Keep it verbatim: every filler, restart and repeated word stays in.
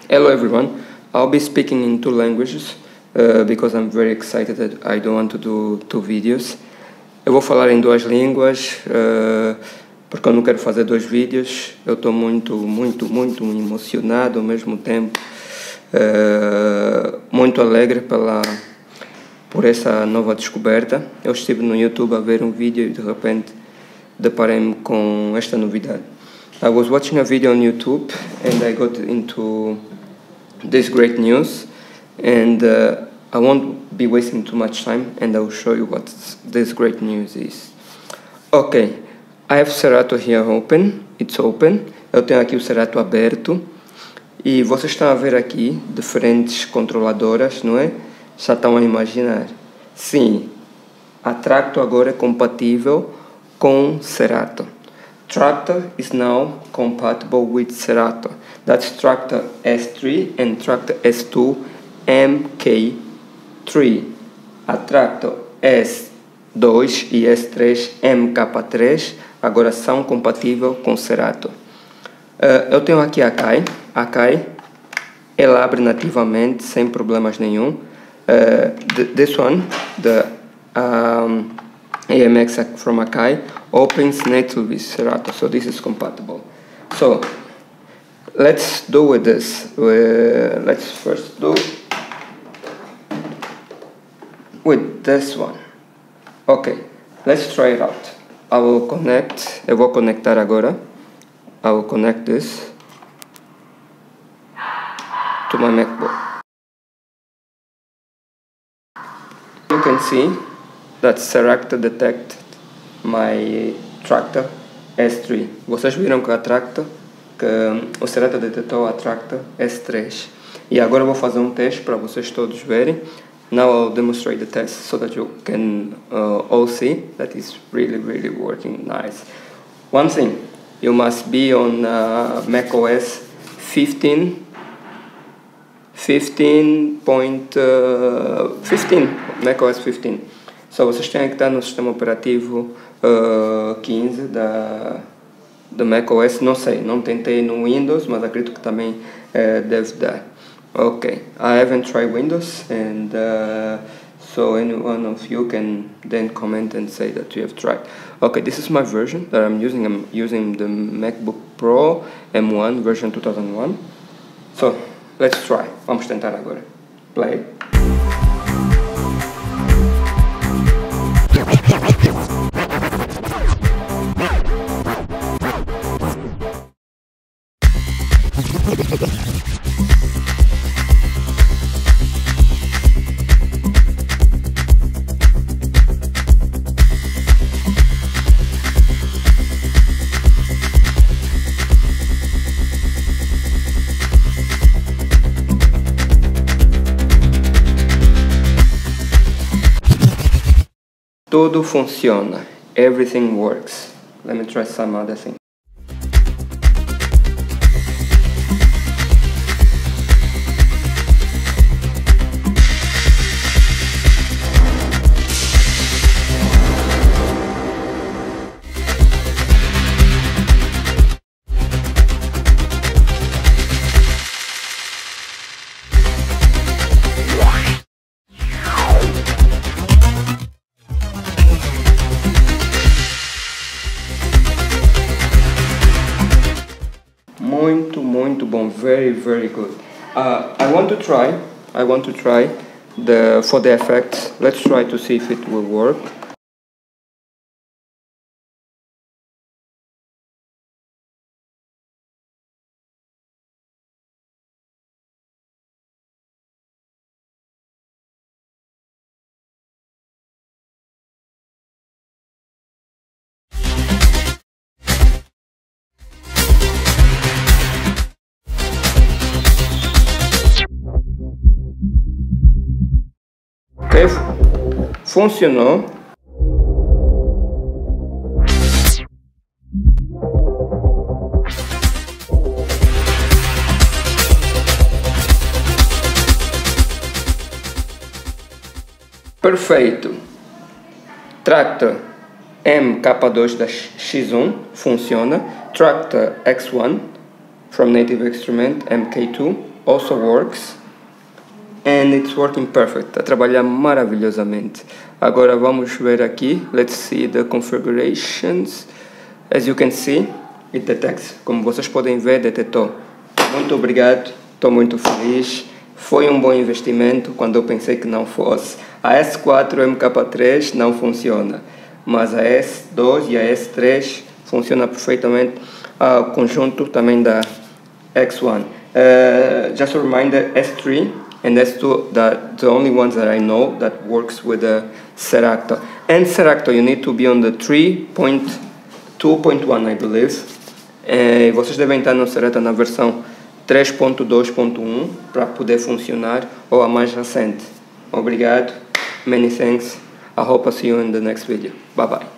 Hello everyone, I'll be speaking in two languages uh, because I'm very excited that I don't want to do two videos. Eu vou falar em duas línguas uh, porque eu não quero fazer dois vídeos. Eu estou muito, muito, muito emocionado ao mesmo tempo, uh, muito alegre pela, por essa nova descoberta. Eu estive no YouTube a ver um vídeo e de repente deparei-me com esta novidade. I was watching a video on YouTube and I got into this great news, and uh, I won't be wasting too much time and I will show you what this great news is. Ok, I have Serato here open, it's open. Eu tenho aqui o Serato aberto e vocês estão a ver aqui diferentes controladoras, não é? Já estão a imaginar. Sim, a Traktor agora é compatível com Serato. Traktor is now compatible with Serato. That's Traktor S three and Traktor S two M K three. A Traktor S dois e S três M K três agora são compatíveis com Serato. Uh, eu tenho aqui a Akai. A Akai, ela abre nativamente sem problemas nenhum. Uh, th this one, the um, A M X from Akai, opens natively with Serato, so this is compatible. So let's do with this. Uh, let's first do with this one. Okay, let's try it out. I will connect. Eu vou conectar agora. I will connect this to my MacBook. You can see that Serato detected my Traktor S three. Vocês viram que a Traktor, que o Serato detectou a Traktor S três. E agora eu vou fazer um teste para vocês todos verem. Now I'll demonstrate the test so that you can uh, all see that it's really, really working nice. One thing, you must be on uh, macOS fifteen, fifteen point fifteen, macOS fifteen. So vocês têm que estar no sistema operativo uh, quinze da, da macOS. Não sei, não tentei no Windows, mas acredito que também uh, deve dar. Okay, I haven't tried Windows, and uh, so any one of you can then comment and say that you have tried. Okay, this is my version that I'm using. I'm using the MacBook Pro M one version two thousand one. So let's try. Vamos tentar agora. Play. Tudo funciona. Everything works. Let me try some other thing. Muito, muito bom. Very, very good. Uh, I want to try. I want to try the for the effects. Let's try to see if it will work. Ok, funcionou. Perfeito. Traktor M K dois da X um funciona. Traktor X one from Native Instrument M K two also works. And it's working perfect, está a trabalhar maravilhosamente. Agora vamos ver aqui, let's see the configurations. As you can see, it detects, como vocês podem ver, detectou. Muito obrigado, estou muito feliz. Foi um bom investimento quando eu pensei que não fosse. A S quatro M K três não funciona, mas a S dois e a S três funciona perfeitamente. Ah, o conjunto também da X one. Uh, just a reminder, S three and S two, that the only ones that I know that works with the Seracto. And Seracto, you need to be on the three point two point one, I believe. E vocês devem estar no Seracto na versão três ponto dois ponto um para poder funcionar, ou a mais recente. Obrigado. Many thanks. I hope I see you in the next video. Bye bye.